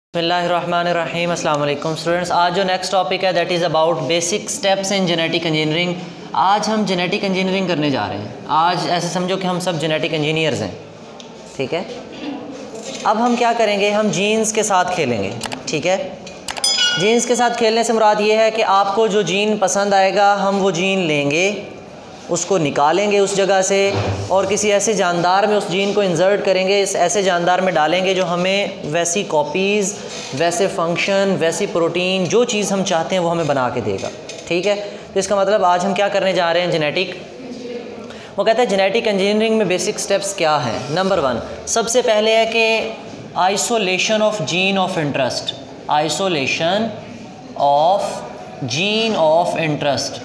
बिस्मिल्लाहिर्रहमानिर्रहीम अस्सलाम वालेकुम स्टूडेंट्स। आज जो नेक्स्ट टॉपिक है that is about basic steps in genetic engineering. आज हम जेनेटिक इंजीनियरिंग करने जा रहे हैं। आज ऐसे समझो कि हम सब जेनेटिक इंजीनियर्स हैं, ठीक है। अब हम क्या करेंगे, हम जीन्स के साथ खेलेंगे, ठीक है। जीन्स के साथ खेलने से मुराद ये है कि आपको जो जीन पसंद आएगा हम वो जीन लेंगे, उसको निकालेंगे उस जगह से और किसी ऐसे जानदार में उस जीन को इंसर्ट करेंगे, इस ऐसे जानदार में डालेंगे जो हमें वैसी कॉपीज़, वैसे फंक्शन, वैसी प्रोटीन, जो चीज़ हम चाहते हैं वो हमें बना के देगा, ठीक है। तो इसका मतलब आज हम क्या करने जा रहे हैं, जेनेटिक। वो कहते हैं जेनेटिक इंजीनियरिंग में बेसिक स्टेप्स क्या हैं। नंबर 1 सबसे पहले है कि isolation of gene of interest. Isolation of gene of interest.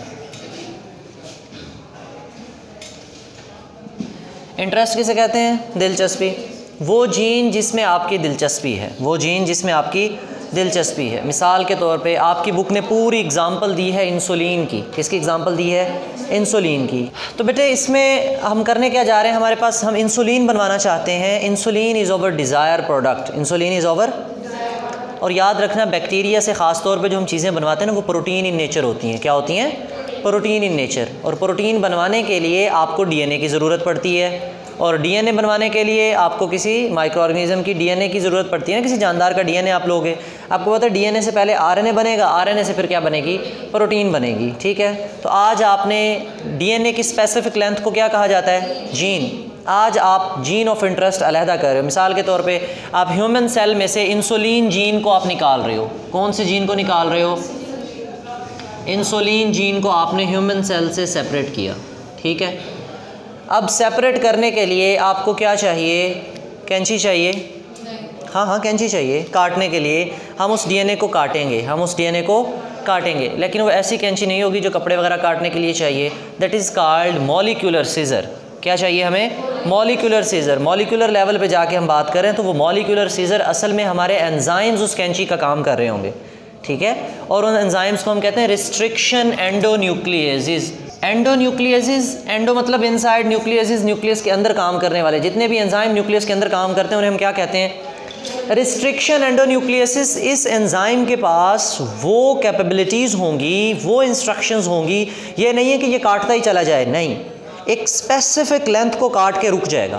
Interest किसे कहते हैं, दिलचस्पी। वो जीन जिसमें आपकी दिलचस्पी है, वो जीन जिसमें आपकी दिलचस्पी है। मिसाल के तौर पे आपकी बुक ने पूरी एग्जांपल दी है इंसुलिन की। किसकी एग्जांपल दी है, इंसुलिन की। तो बेटे इसमें हम करने क्या जा रहे हैं, हमारे पास हम इंसुलिन बनवाना चाहते हैं। Insulin is our desire product, insulin is our. और याद रखना बैक्टीरिया से ख़ास तौर पे जो हम चीज़ें बनवाते हैं ना वो प्रोटीन इन नेचर होती हैं। क्या होती हैं, प्रोटीन इन नेचर। और प्रोटीन बनवाने के लिए आपको डीएनए की ज़रूरत पड़ती है, और डीएनए बनवाने के लिए आपको किसी माइक्रो ऑर्गेनिज्म की डीएनए की ज़रूरत पड़ती है ना, किसी जानदार का डीएनए आप लोगे। आपको पता है डीएनए से पहले आरएनए बनेगा, आरएनए से फिर क्या बनेगी, प्रोटीन बनेगी, ठीक है। तो आज आपने डीएनए की स्पेसिफिक लेंथ को क्या कहा जाता है, जीन। आज आप जीन ऑफ इंटरेस्ट अलहदा कर रहे हो। मिसाल के तौर पे आप ह्यूमन सेल में से इंसुलिन जीन को आप निकाल रहे हो। कौन से जीन को निकाल रहे हो, इंसुलिन जीन को आपने ह्यूमन सेल से सेपरेट किया, ठीक है। अब सेपरेट करने के लिए आपको क्या चाहिए, कैंची चाहिए। हाँ, कैंची चाहिए काटने के लिए। हम उस डीएनए को काटेंगे, हम उस डीएनए को काटेंगे, लेकिन वो ऐसी कैंची नहीं होगी जो कपड़े वगैरह काटने के लिए चाहिए। That is called molecular scissor. क्या चाहिए हमें, मॉलिक्यूलर सीजर। मॉलिक्यूलर लेवल पे जाके हम बात करें तो वो मॉलिक्यूलर सीजर असल में हमारे एंजाइम्स उस कैंची का काम कर रहे होंगे, ठीक है। और उन एंजाइम्स को हम कहते हैं रिस्ट्रिक्शन एंडोन्यूक्लियेसिस। एंडोन्यूक्लियसिस, एंडो मतलब इनसाइड, न्यूक्लियसिस न्यूक्लियस के अंदर काम करने वाले जितने भी एंजाइम न्यूक्लियस के अंदर काम करते हैं उन्हें हम क्या कहते हैं, रिस्ट्रिक्शन एंडोन्यूक्लियसिस। इस एंजाइम के पास वो कैपेबिलिटीज़ होंगी, वो इंस्ट्रक्शंस होंगी। ये नहीं है कि ये काटता ही चला जाए, नहीं, एक स्पेसिफिक लेंथ को काट के रुक जाएगा।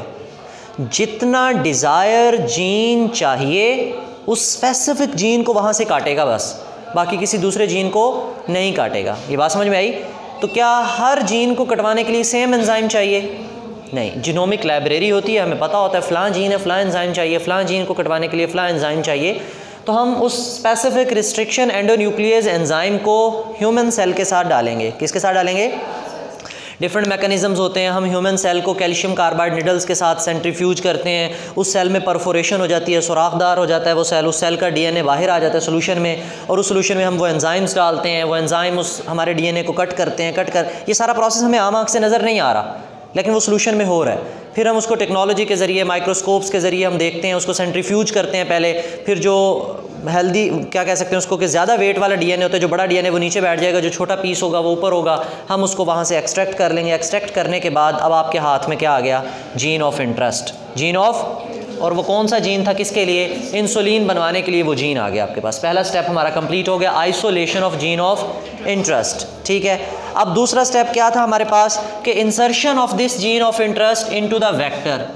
जितना डिज़ायर जीन चाहिए उस स्पेसिफिक जीन को वहाँ से काटेगा बस, बाकी किसी दूसरे जीन को नहीं काटेगा। ये बात समझ में आई। तो क्या हर जीन को कटवाने के लिए सेम एंजाइम चाहिए, नहीं। जीनोमिक लाइब्रेरी होती है, हमें पता होता है फ़लाँ जीन है, फ़लाँ एंजाइम चाहिए, फ़लाँ जीन को कटवाने के लिए फ़लाँ एंजाइम चाहिए। तो हम उस स्पेसिफिक रिस्ट्रिक्शन एंडोन्यूक्लियस एंजाइम को ह्यूमन सेल के साथ डालेंगे। किसके साथ डालेंगे, डिफरेंट मैकेनिज़म्स होते हैं। हम ह्यूमन सेल को कैल्शियम कार्बाइड निडल्स के साथ सेंट्रीफ्यूज करते हैं, उस सेल में परफोरेशन हो जाती है, सुराखदार हो जाता है वो सेल, उस सेल का डीएनए बाहर आ जाता है सोल्यूशन में, और उस सोल्यूशन में हम वो एंजाइम्स डालते हैं, वो एंजाइम उस हमारे डीएनए को कट करते हैं। कट कर ये सारा प्रोसेस हमें आम आँख से नज़र नहीं आ रहा, लेकिन वो सोल्यूशन में हो रहा है। फिर हम उसको टेक्नोलॉजी के ज़रिए, माइक्रोस्कोप्स के ज़रिए हम देखते हैं, उसको सेंट्रीफ्यूज करते हैं पहले। फिर जो हेल्दी क्या कह सकते हैं उसको, कि ज़्यादा वेट वाला डीएनए होता है, जो बड़ा डीएनए वो नीचे बैठ जाएगा, जो छोटा पीस होगा वो ऊपर होगा। हम उसको वहाँ से एक्सट्रैक्ट कर लेंगे। एक्सट्रैक्ट करने के बाद अब आपके हाथ में क्या आ गया, gene of interest, gene of. और वो कौन सा जीन था, किसके लिए, इंसुलिन बनवाने के लिए वो जीन आ गया आपके पास। पहला स्टेप हमारा कंप्लीट हो गया, isolation of gene of interest, ठीक है। अब दूसरा स्टेप क्या था हमारे पास, कि insertion of this gene of interest into the vector.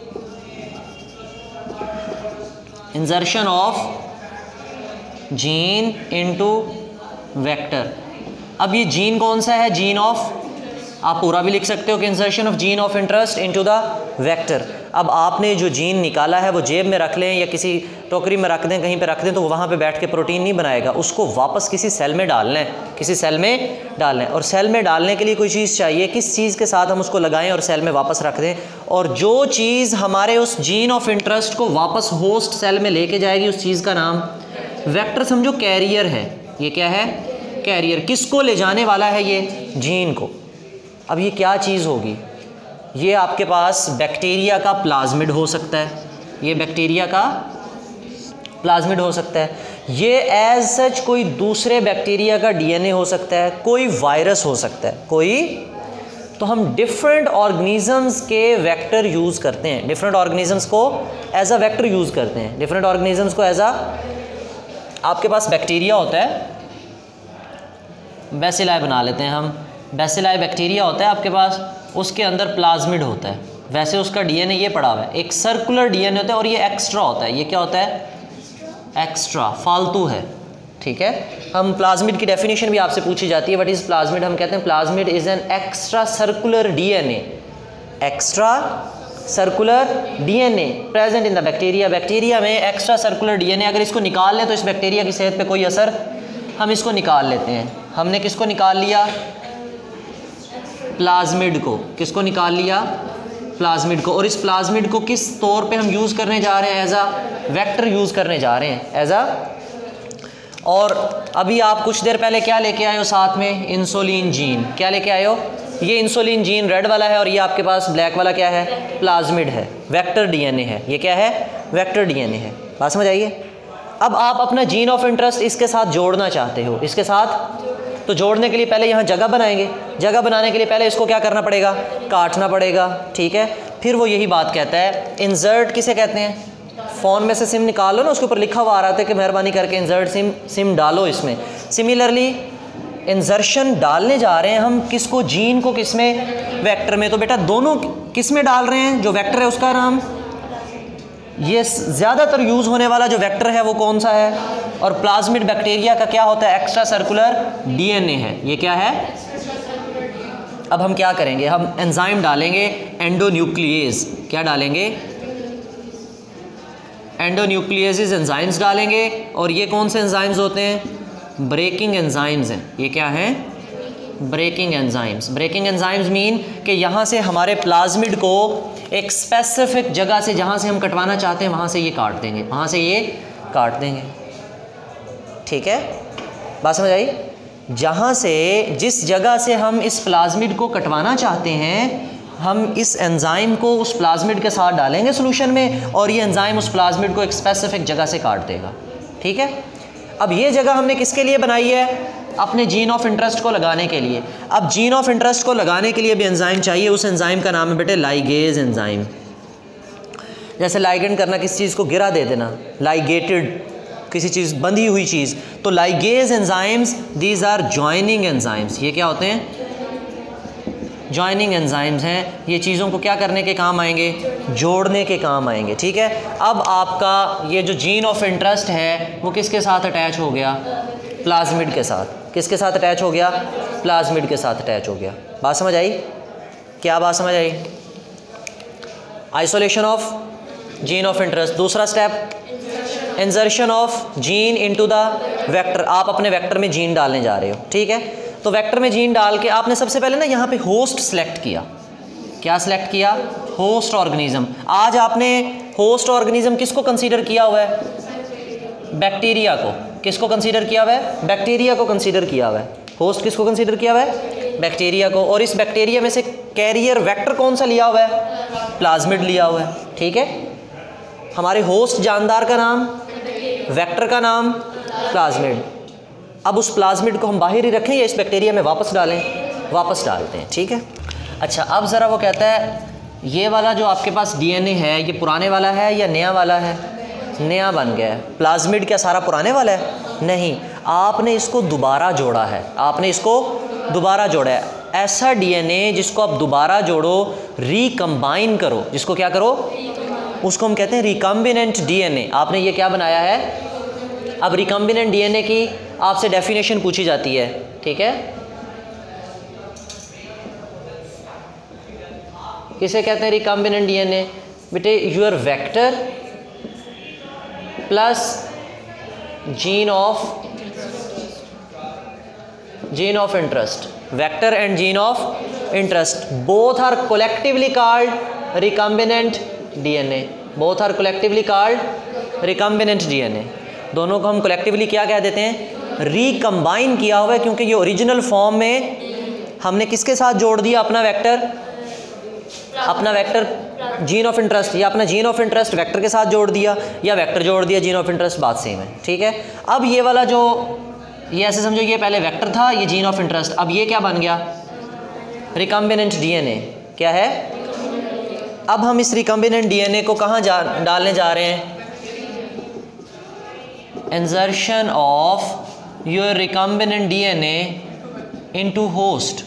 Insertion of gene into vector. अब ये जीन कौन सा है, जीन ऑफ। आप पूरा भी लिख सकते हो कि insertion of gene of interest into the vector. अब आपने जो जीन निकाला है वो जेब में रख लें या किसी टोकरी में रख दें, कहीं पे रख दें, तो वो वहाँ पे बैठ के प्रोटीन नहीं बनाएगा, उसको वापस किसी सेल में डालना है, किसी सेल में डालना है। और सेल में डालने के लिए कोई चीज़ चाहिए, किस चीज़ के साथ हम उसको लगाएं और सेल में वापस रख दें। और जो चीज़ हमारे उस जीन ऑफ इंटरेस्ट को वापस होस्ट सेल में लेके जाएगी उस चीज़ का नाम वेक्टर समझो कैरियर है। ये क्या है, कैरियर। किसको ले जाने वाला है, ये जीन को। अब ये क्या चीज़ होगी, ये आपके पास बैक्टीरिया का प्लाज्मिड हो सकता है, ये बैक्टीरिया का प्लाज्मिड हो सकता है, ये एज सच कोई दूसरे बैक्टीरिया का डीएनए हो सकता है, कोई वायरस हो सकता है, कोई। तो हम डिफरेंट ऑर्गेनिजम्स के वेक्टर यूज़ करते हैं, डिफरेंट ऑर्गेनिजम्स को एज अ वेक्टर यूज़ करते हैं, डिफरेंट ऑर्गेनिजम्स को एज अ आपके पास बैक्टीरिया होता है, बैसिलाई बना लेते हैं हम, बैसिलाई बैक्टीरिया होता है आपके पास, उसके अंदर प्लाज्मिड होता है। वैसे उसका डीएनए ये पड़ा हुआ है, एक सर्कुलर डीएनए होता है और ये एक्स्ट्रा होता है। ये क्या होता है? एक्स्ट्रा, फालतू है, ठीक है। हम प्लाज्मिड की डेफिनेशन भी आपसे पूछी जाती है, व्हाट इज़ प्लाज्मिड? हम कहते हैं plasmid is an extra circular DNA, extra circular DNA present in the bacteria. Bacteria में एक्स्ट्रा सर्कुलर डीएनए, अगर इसको निकाल लें तो इस बैक्टीरिया की सेहत पे कोई असर, हम इसको निकाल लेते हैं। हमने किसको निकाल लिया? प्लाज्मिड को। किसको निकाल लिया? प्लाज्मिड को। और इस प्लाज्मिड को किस तौर पे हम यूज़ करने जा रहे हैं? एज अ वेक्टर यूज़ करने जा रहे हैं, एज अ। और अभी आप कुछ देर पहले क्या लेके आए हो साथ में? Insulin gene. क्या लेके आए हो? ये इंसुलिन जीन रेड वाला है और ये आपके पास ब्लैक वाला क्या है? प्लाज्मिड है, वेक्टर डीएनए है। ये क्या है? वेक्टर डीएनए है। बात समझ आइए। अब आप अपना जीन ऑफ इंटरेस्ट इसके साथ जोड़ना चाहते हो, इसके साथ, तो जोड़ने के लिए पहले यहाँ जगह बनाएंगे। जगह बनाने के लिए पहले इसको क्या करना पड़ेगा? काटना पड़ेगा, ठीक है। फिर वो यही बात कहता है, इंसर्ट किसे कहते हैं? फ़ोन में से सिम निकाल लो ना, उसके ऊपर लिखा हुआ आ रहा था कि मेहरबानी करके इंसर्ट सिम डालो इसमें। सिमिलरली इंसर्शन डालने जा रहे हैं हम, किसको? जीन को। किस में? वेक्टर में। तो बेटा दोनों किस में डाल रहे हैं? जो वेक्टर है उसका नाम, ये ज़्यादातर यूज़ होने वाला जो वेक्टर है वो कौन सा है? और प्लाज्मिड बैक्टीरिया का क्या होता है? एक्स्ट्रा सर्कुलर डीएनए है। ये क्या है? अब हम क्या करेंगे? हम एंजाइम डालेंगे, एंडोन्यूक्लिएज। क्या डालेंगे? एंडोन्यूक्लिएजेस एंजाइम्स डालेंगे। और ये कौन से एंजाइम्स होते हैं? ब्रेकिंग एंजाइम्स हैं। ये क्या हैं? Breaking enzymes. Breaking enzymes mean कि यहाँ से हमारे प्लाज्मिड को एक स्पेसिफिक जगह से, जहाँ से हम कटवाना चाहते हैं वहाँ से ये काट देंगे, वहाँ से ये काट देंगे, ठीक है। बात समझ आई? जहाँ से, जिस जगह से हम इस प्लाज्मिड को कटवाना चाहते हैं, हम इस एंजाइम को उस प्लाज्मिड के साथ डालेंगे सॉल्यूशन में और ये एंजाइम उस प्लाज्मिड को एक स्पेसिफिक जगह से काट देगा, ठीक है। अब ये जगह हमने किसके लिए बनाई है? अपने जीन ऑफ इंटरेस्ट को लगाने के लिए। अब जीन ऑफ इंटरेस्ट को लगाने के लिए भी एंजाइम चाहिए। उस एंजाइम का नाम है बेटे लाइगेज एंजाइम। जैसे लाइगेंड करना, किसी चीज़ को गिरा दे देना, लाइगेटेड, किसी चीज़ बंधी हुई चीज़। तो ligase enzymes, these are joining enzymes. ये क्या होते हैं? जॉइनिंग एंजाइम्स हैं। ये चीज़ों को क्या करने के काम आएंगे? जोड़ने के काम आएंगे, ठीक है। अब आपका ये जो जीन ऑफ इंटरेस्ट है वो किसके साथ अटैच हो गया? प्लाज्मिड के साथ। किसके साथ अटैच हो गया? प्लाज्मिड के साथ अटैच हो गया। बात समझ आई? क्या बात समझ आई? Isolation of gene of interest. दूसरा step, insertion of gene into the vector. आप अपने वेक्टर में जीन डालने जा रहे हो, ठीक है। तो वेक्टर में जीन डाल के आपने सबसे पहले ना यहाँ पे होस्ट सेलेक्ट किया। क्या सेलेक्ट किया? Host organism. आज आपने होस्ट ऑर्गेनिज्म किसको कंसीडर किया हुआ है? बैक्टीरिया को। किसको कंसीडर किया हुआ है? बैक्टीरिया को कंसीडर किया हुआ है। होस्ट किसको कंसीडर किया हुआ है? बैक्टीरिया को। और इस बैक्टीरिया में से कैरियर वेक्टर कौन सा लिया हुआ है? प्लाज्मिड लिया हुआ है, ठीक है। हमारे होस्ट जानदार का नाम, वेक्टर का नाम प्लाज्मिड। अब उस प्लाज्मिड को हम बाहर ही रखें या इस बैक्टीरिया में वापस डालें? वापस डालते हैं, ठीक है। अच्छा, अब ज़रा वो कहता है ये वाला जो आपके पास डीएनए है ये पुराने वाला है या नया वाला है? नया बन गया है। प्लाज्मिड क्या सारा पुराने वाला है? नहीं, आपने इसको दोबारा जोड़ा है। आपने इसको दोबारा जोड़ा है। ऐसा डीएनए जिसको आप दोबारा जोड़ो, रिकम्बाइन करो, जिसको क्या करो? उसको हम कहते हैं रिकम्बिनेंट डीएनए। आपने ये क्या बनाया है? अब रिकम्बिनेंट डीएनए की आपसे डेफिनेशन पूछी जाती है, ठीक है। किसे कहते हैं रिकम्बिनेंट डीएनए? बेटे your vector plus gene of interest, vector and gene of interest, both are collectively called recombinant DNA. Both are collectively called recombinant DNA. दोनों को हम कोलेक्टिवली क्या कह देते हैं? रिकम्बाइन किया हुआ है, क्योंकि ये ओरिजिनल फॉर्म में हमने किसके साथ जोड़ दिया? अपना वेक्टर जीन ऑफ इंटरेस्ट, या अपना जीन ऑफ इंटरेस्ट वेक्टर के साथ जोड़ दिया, या वेक्टर जोड़ दिया जीन ऑफ इंटरेस्ट, बात सेम है, ठीक है। अब ये वाला जो, ये ऐसे समझो ये पहले वेक्टर था, ये जीन ऑफ इंटरेस्ट, अब ये क्या बन गया? Recombinant DNA. क्या है? अब हम इस रिकम्बिनेंट डीएनए को कहाँ डालने जा रहे हैं? Insertion of your recombinant DNA into host,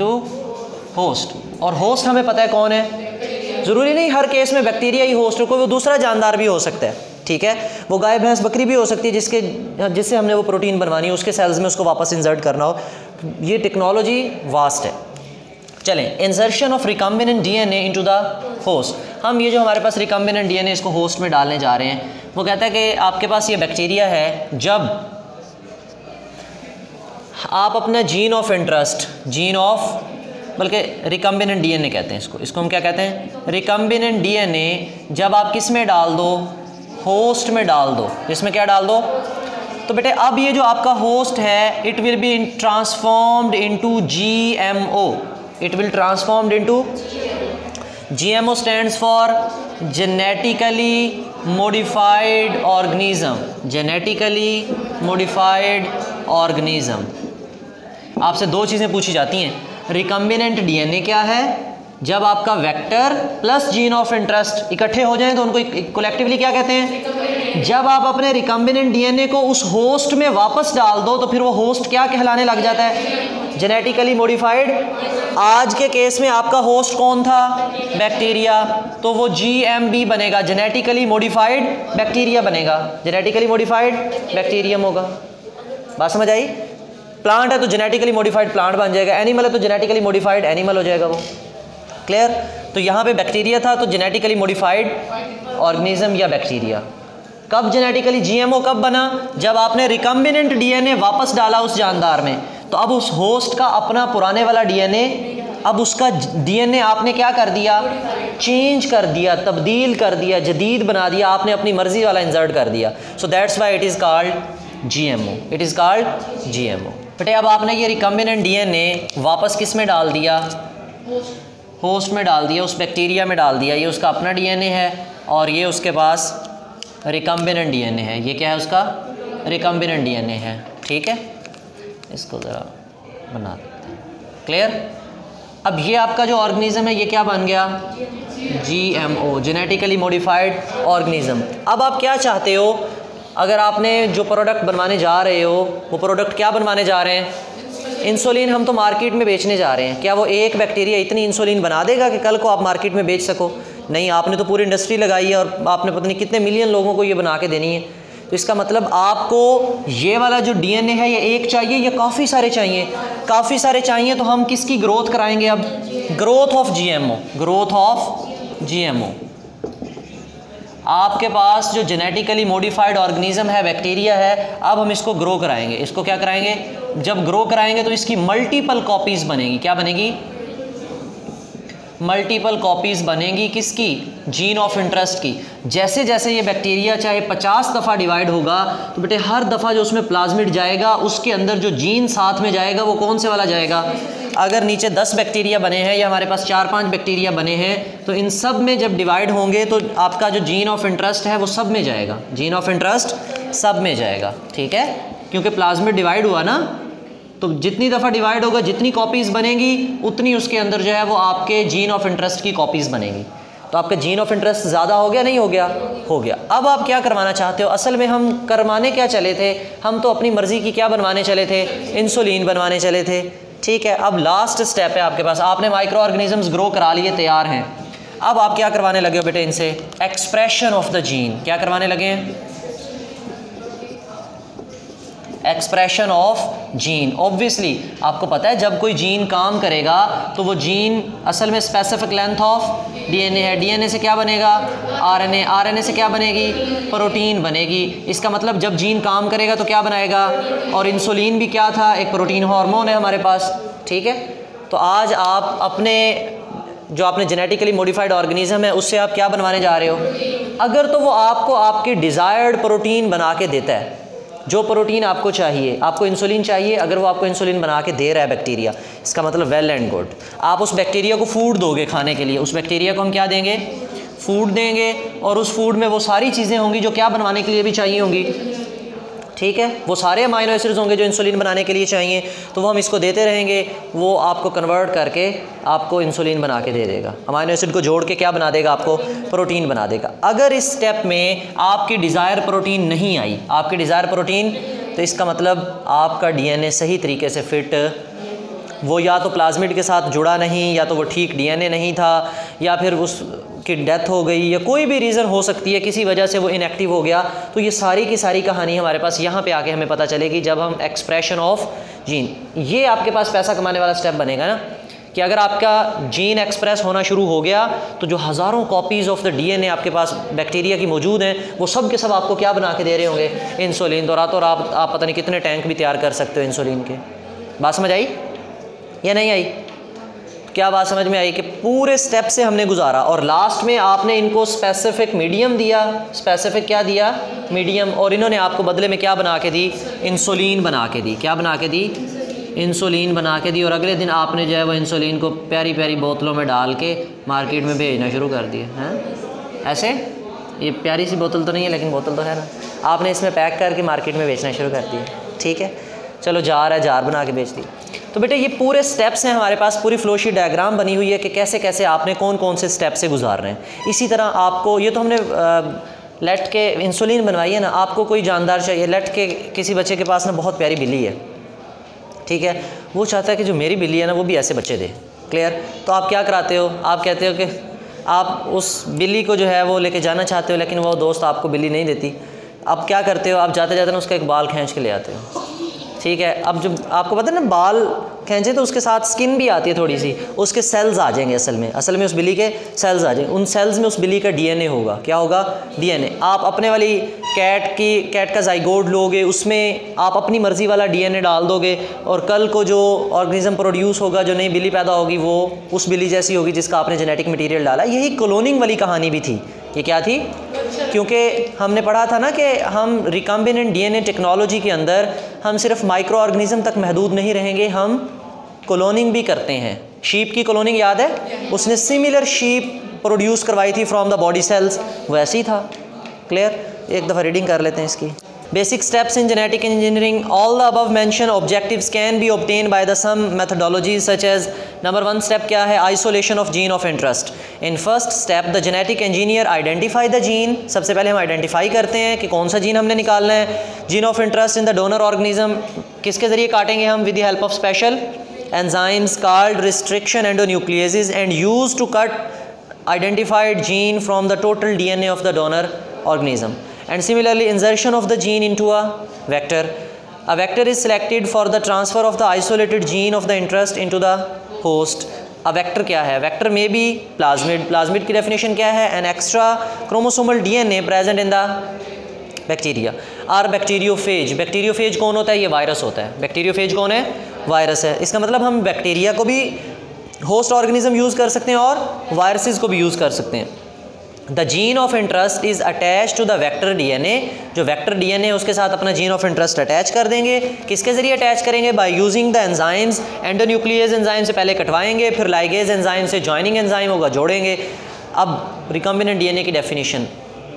और होस्ट हमें पता है कौन है, ज़रूरी नहीं हर केस में बैक्टीरिया ही होस्ट हो, कोई वो दूसरा जानदार भी हो सकता है, ठीक है, वो गाय भैंस बकरी भी हो सकती है जिससे हमने वो प्रोटीन बनवानी है, उसके सेल्स में उसको वापस इंसर्ट करना हो। ये टेक्नोलॉजी वास्ट है। चलें, insertion of recombinant DNA into the host. हम ये जो हमारे पास रिकम्बिनेंट डीएनए इसको होस्ट में डालने जा रहे हैं, वो कहता है कि आपके पास ये बैक्टीरिया है, जब आप अपना जीन ऑफ इंटरेस्ट, बल्कि रिकम्बिनेंट डीएनए कहते हैं इसको हम क्या कहते हैं, रिकम्बिनेंट डीएनए जब आप किस में डाल दो, होस्ट में डाल दो, जिसमें क्या डाल दो, तो बेटे अब ये जो आपका होस्ट है it will be transformed into GMO, it will transformed into GMO stands for genetically modified organism, genetically modified organism. आपसे दो चीज़ें पूछी जाती हैं, रिकम्बिनेंट डीएनए क्या है, जब आपका vector plus gene of interest इकट्ठे हो जाएं तो उनको कलेक्टिवली क्या कहते हैं। जब आप अपने रिकम्बिनेंट डीएनए को उस होस्ट में वापस डाल दो तो फिर वो होस्ट क्या कहलाने लग जाता है, जेनेटिकली मॉडिफाइड। आज के केस में आपका होस्ट कौन था, बैक्टीरिया, तो वो GMB बनेगा, जेनेटिकली मॉडिफाइड बैक्टीरिया बनेगा, जेनेटिकली मॉडिफाइड बैक्टीरियम होगा। बात समझ आई। प्लांट है तो जेनेटिकली मॉडिफाइड प्लांट बन जाएगा, एनिमल है तो जेनेटिकली मॉडिफाइड एनिमल हो जाएगा वो। क्लियर। तो यहाँ पे बैक्टीरिया था तो जेनेटिकली मॉडिफाइड ऑर्गेनिज्म या बैक्टीरिया। कब जेनेटिकली GMO कब बना, जब आपने रिकम्बिनेंट डीएनए वापस डाला उस जानदार में, तो अब उस होस्ट का अपना पुराने वाला डीएनए, अब उसका डीएनए आपने क्या कर दिया, चेंज कर दिया, तब्दील कर दिया, जदीद बना दिया, आपने अपनी मर्जी वाला इंसर्ट कर दिया। So that's why it is called GMO, it is called GMO। बेटे अब आपने ये रिकम्बिनेंट डीएनए वापस किस में डाल दिया, होस्ट में डाल दिया, उस बैक्टीरिया में डाल दिया। ये उसका अपना डीएनए है और ये उसके पास रिकम्बिनेंट डीएनए है। ये क्या है, उसका रिकम्बिनेंट डीएनए है, ठीक है। इसको ज़रा बना देते हैं। क्लियर। अब ये आपका जो ऑर्गेनिज्म है ये क्या बन गया, GMO, जेनेटिकली मॉडिफाइड ऑर्गेनिज्म। अब आप क्या चाहते हो, अगर आपने जो प्रोडक्ट बनवाने जा रहे हो वो प्रोडक्ट क्या बनवाने जा रहे हैं, इंसुलिन हम तो मार्केट में बेचने जा रहे हैं। क्या वो एक बैक्टीरिया इतनी इंसुलिन बना देगा कि कल को आप मार्केट में बेच सको? नहीं, आपने तो पूरी इंडस्ट्री लगाई है और आपने पता नहीं कितने मिलियन लोगों को ये बना के देनी है। तो इसका मतलब आपको ये वाला जो डीएनए है ये एक चाहिए या काफ़ी सारे चाहिए? काफ़ी सारे चाहिए। तो हम किसकी ग्रोथ कराएंगे अब, growth of GMO, growth of GMO। आपके पास जो जेनेटिकली मॉडिफाइड ऑर्गेनिज्म है, बैक्टीरिया है, अब हम इसको ग्रो कराएंगे। इसको क्या कराएंगे, जब ग्रो कराएंगे तो इसकी मल्टीपल कॉपीज़ बनेगी। क्या बनेगी, मल्टीपल कॉपीज़ बनेंगी किसकी, जीन ऑफ इंटरेस्ट की। जैसे जैसे ये बैक्टीरिया चाहे 50 दफ़ा डिवाइड होगा तो बेटे हर दफ़ा जो उसमें प्लाज्मिड जाएगा उसके अंदर जो जीन साथ में जाएगा वो कौन से वाला जाएगा। अगर नीचे 10 बैक्टीरिया बने हैं या हमारे पास 4-5 बैक्टीरिया बने हैं तो इन सब में जब डिवाइड होंगे तो आपका जो जीन ऑफ इंटरेस्ट है वो सब में जाएगा, जीन ऑफ इंटरेस्ट सब में जाएगा, ठीक है। क्योंकि प्लाज्मिड डिवाइड हुआ ना, तो जितनी दफ़ा डिवाइड होगा जितनी कॉपीज़ बनेंगी उतनी उसके अंदर जो है वो आपके जीन ऑफ इंटरेस्ट की कॉपीज़ बनेंगी। तो आपका जीन ऑफ इंटरेस्ट ज़्यादा हो गया, नहीं हो गया, हो गया। अब आप क्या करवाना चाहते हो, असल में हम करवाने क्या चले थे, हम तो अपनी मर्ज़ी की क्या बनवाने चले थे, इंसुलिन बनवाने चले थे, ठीक है। अब लास्ट स्टेप है आपके पास, आपने माइक्रो ऑर्गेनिजम्स ग्रो करा लिए, तैयार हैं। अब आप क्या करवाने लगे हो बेटे इनसे, एक्सप्रेशन ऑफ द जीन। क्या करवाने लगे हैं, एक्सप्रेशन ऑफ जीन। ऑब्वियसली आपको पता है जब कोई जीन काम करेगा तो वो जीन असल में स्पेसिफिक लेंथ ऑफ डीएनए है। डीएनए से क्या बनेगा, आरएनए, आरएनए से क्या बनेगी, प्रोटीन बनेगी। इसका मतलब जब जीन काम करेगा तो क्या बनाएगा, और इंसुलिन भी क्या था, एक प्रोटीन हार्मोन है हमारे पास, ठीक है। तो आज आप अपने जो आपने जेनेटिकली मॉडिफाइड ऑर्गेनिज्म है उससे आप क्या बनवाने जा रहे हो, अगर तो वो आपको आपकी डिज़ायर्ड प्रोटीन बना के देता है, जो प्रोटीन आपको चाहिए, आपको इंसुलिन चाहिए, अगर वो आपको इंसुलिन बना के दे रहा है बैक्टीरिया, इसका मतलब वेल एंड गुड। आप उस बैक्टीरिया को फूड दोगे खाने के लिए, उस बैक्टीरिया को हम क्या देंगे, फूड देंगे, और उस फूड में वो सारी चीज़ें होंगी जो क्या बनवाने के लिए भी चाहिए होंगी, ठीक है। वो सारे अमाइनो एसिड्स होंगे जो इंसुलिन बनाने के लिए चाहिए, तो वो हम इसको देते रहेंगे, वो आपको कन्वर्ट करके आपको इंसुलिन बना के दे देगा। अमाइनो एसिड को जोड़ के क्या बना देगा, आपको प्रोटीन बना देगा। अगर इस स्टेप में आपकी डिज़ायर प्रोटीन नहीं आई, आपकी डिज़ायर प्रोटीन, तो इसका मतलब आपका डीएनए सही तरीके से फिट, वो या तो प्लाज्मिड के साथ जुड़ा नहीं, या तो वो ठीक डीएनए नहीं था, या फिर उसकी डेथ हो गई, या कोई भी रीज़न हो सकती है, किसी वजह से वो इनएक्टिव हो गया। तो ये सारी की सारी कहानी हमारे पास यहाँ पे आके हमें पता चलेगी जब हम एक्सप्रेशन ऑफ जीन, ये आपके पास पैसा कमाने वाला स्टेप बनेगा ना, कि अगर आपका जीन एक्सप्रेस होना शुरू हो गया तो जो हज़ारों कॉपीज़ ऑफ द डीएनए आपके पास बैक्टीरिया की मौजूद हैं, वो सब के सब आपको क्या बना के दे रहे होंगे, इंसुलिन। तो रातों रात आप पता नहीं कितने टैंक भी तैयार कर सकते हो इंसुलिन के। बात समझ आई या नहीं आई? क्या बात समझ में आई कि पूरे स्टेप से हमने गुजारा और लास्ट में आपने इनको स्पेसिफिक मीडियम दिया, स्पेसिफिक क्या दिया, मीडियम, और इन्होंने आपको बदले में क्या बना के दी, इंसुलिन बना के दी। क्या बना के दी, इंसुलिन बना के दी। और अगले दिन आपने जो है वो इंसुलिन को प्यारी प्यारी बोतलों में डाल के मार्केट में भेजना शुरू कर दिया हैं। ऐसे ये प्यारी सी बोतल तो नहीं है, लेकिन बोतल तो है ना, आपने इसमें पैक करके मार्केट में बेचना शुरू कर दिया। ठीक है, चलो जार है, जार बना के बेच दी। तो बेटे ये पूरे स्टेप्स हैं हमारे पास, पूरी फ्लोशीट डायग्राम बनी हुई है कि कैसे कैसे आपने कौन कौन से स्टेप से गुजार रहे हैं। इसी तरह आपको, ये तो हमने लेट के इंसुलिन बनवाई है ना, आपको कोई जानदार चाहिए। लेट के किसी बच्चे के पास ना बहुत प्यारी बिल्ली है, ठीक है, वो चाहता है कि जो मेरी बिल्ली है ना वो भी ऐसे बच्चे दे। क्लियर? तो आप क्या कराते हो, आप कहते हो कि आप उस बिल्ली को जो है वो लेके जाना चाहते हो, लेकिन वो दोस्त आपको बिल्ली नहीं देती। अब क्या करते हो, आप जाते जाते ना उसका एक बाल खींच के ले आते हो। ठीक है, अब जब आपको पता है ना बाल खींचे तो उसके साथ स्किन भी आती है थोड़ी सी, उसके सेल्स आ जाएंगे, असल में उस बिल्ली के सेल्स आ जाएंगे। उन सेल्स में उस बिल्ली का डीएनए होगा। क्या होगा, डीएनए। आप अपने वाली कैट का जाइगोट लोगे, उसमें आप अपनी मर्ज़ी वाला डीएनए डाल दोगे, और कल को जो ऑर्गेनिज्म प्रोड्यूस होगा, जो नई बिल्ली पैदा होगी, वो उस बिल्ली जैसी होगी जिसका आपने जेनेटिक मटीरियल डाला। यही क्लोनिंग वाली कहानी भी थी। ये क्या थी? क्योंकि हमने पढ़ा था ना कि हम रिकम्बिनेंट डीएनए टेक्नोलॉजी के अंदर हम सिर्फ माइक्रो ऑर्गेनिज्म तक महदूद नहीं रहेंगे, हम क्लोनिंग भी करते हैं। शीप की क्लोनिंग याद है? उसने सिमिलर शीप प्रोड्यूस करवाई थी फ्रॉम द बॉडी सेल्स, वैसे ही था। क्लियर? एक दफ़ा रीडिंग कर लेते हैं इसकी। Basic steps in genetic engineering. All the above mentioned objectives can be obtained by the some methodologies such as number 1 step क्या है, isolation of gene of interest. In first step the genetic engineer identify the gene. सबसे पहले हम identify करते हैं कि कौन सा जीन हमने निकालना है। Gene of interest in the donor organism किसके ज़रिए काटेंगे हम? With the help of special enzymes called restriction endonucleases and used to cut identified gene from the total DNA of the donor organism. And similarly insertion of the gene into a vector. A vector is selected for the transfer of the isolated gene of the interest into the host. A vector क्या है? Vector may be plasmid. Plasmid की definition क्या है? An extra chromosomal DNA present in the bacteria. Or bacteriophage. Bacteriophage कौन होता है? ये virus होता है। Bacteriophage कौन है? वायरस है। इसका मतलब हम बैक्टीरिया को भी होस्ट ऑर्गेनिज्म यूज़ कर सकते हैं और वायरसेस को भी यूज़ कर सकते हैं। The gene of interest is attach to the vector DNA. जो वेक्टर डीएनए उसके साथ अपना जीन ऑफ इंटरेस्ट अटैच कर देंगे। किसके ज़रिए अटैच करेंगे? By using the enzymes. Endonuclease enzyme से पहले कटवाएंगे, फिर लाइगेज एंजाइम से जॉइनिंग एंजाइम होगा, जोड़ेंगे। अब रिकम्बिनेंट डीएनए की definition,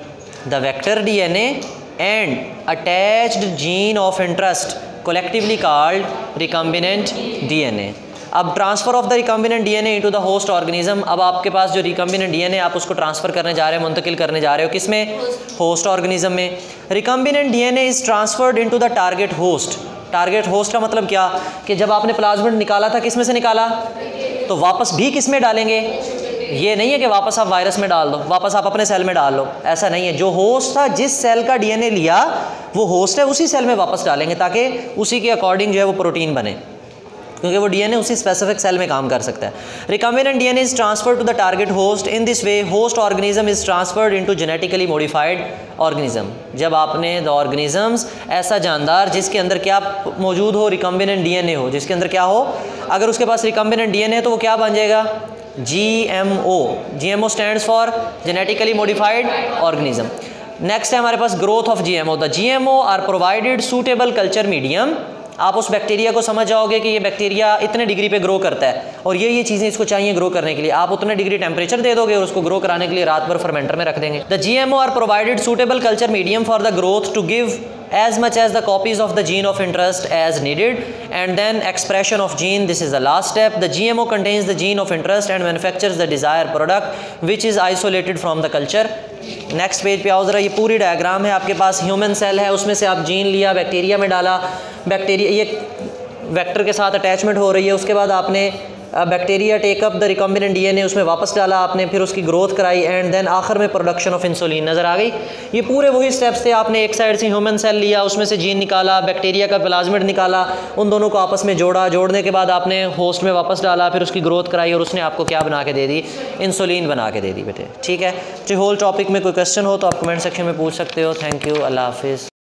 the vector DNA and attached gene of interest collectively called recombinant DNA. अब transfer of the recombinant DNA into the host organism. अब आपके पास जो रिकम्बिनेंट डीएनए आप उसको ट्रांसफ़र करने जा रहे हो, मुंतकिल करने जा रहे हो, किस में? होस्ट ऑर्गेनिज्म में। Recombinant DNA is transferred into the target host. Target host का मतलब क्या कि जब आपने प्लाज्मिड निकाला था, किस में से निकाला? तो वापस भी किस में डालेंगे? ये नहीं है कि वापस आप वायरस में डाल दो, वापस आप अपने सेल में डाल लो, ऐसा नहीं है। जो होस्ट था, जिस सेल का डीएनए लिया वो होस्ट है, उसी सेल में वापस डालेंगे ताकि उसी के अकॉर्डिंग जो है वो प्रोटीन बने, क्योंकि वो डीएनए उसी स्पेसिफिक सेल में काम कर सकता है। Recombinant DNA is transferred to the target host. In this way host organism is transferred into genetically modified organism. जब आपने द ऑर्गेनिजम्स ऐसा जानदार जिसके अंदर क्या मौजूद हो? रिकम्बिनेंट डीएनए हो, जिसके अंदर क्या हो? अगर उसके पास रिकम्बिनेंट डीएनए है तो वो क्या बन जाएगा? GMO। GMO stands for genetically modified organism. Next है हमारे पास growth of GMO। The GMO are provided suitable culture medium आप उस बैक्टीरिया को समझ जाओगे कि ये बैक्टीरिया इतने डिग्री पे ग्रो करता है और ये चीज़ें इसको चाहिए ग्रो करने के लिए, आप उतने डिग्री टेम्परेचर दे दोगे और उसको ग्रो कराने के लिए रात भर फर्मेंटर में रख देंगे। The GMO are provided suitable culture medium for the growth to give as much as the copies of the gene of interest as needed, and then expression of gene, this is the last step. The GMO contains the gene of interest and manufactures the desired product which is isolated from the culture. Next page पे आओ ज़रा, ये पूरी diagram है आपके पास। Human cell है, उसमें से आप जीन लिया, बैक्टीरिया में डाला, बैक्टीरिया ये वेक्टर के साथ अटैचमेंट हो रही है, उसके बाद आपने bacteria take up the recombinant DNA उसमें वापस डाला आपने, फिर उसकी ग्रोथ कराई एंड देन आखिर में प्रोडक्शन ऑफ इंसुलिन। नज़र आ गई? ये पूरे वही स्टेप्स थे। आपने एक साइड से ह्यूमन सेल लिया, उसमें से जीन निकाला, बैक्टीरिया का प्लाज्मिड निकाला, उन दोनों को आपस में जोड़ा, जोड़ने के बाद आपने होस्ट में वापस डाला, फिर उसकी ग्रोथ कराई और उसने आपको क्या बना के दे दी? इंसुलिन बना के दे दी बेटे। ठीक है, जो होल टॉपिक में कोई क्वेश्चन हो तो आप कमेंट सेक्शन में पूछ सकते हो। थैंक यू, अल्लाह हाफिज़।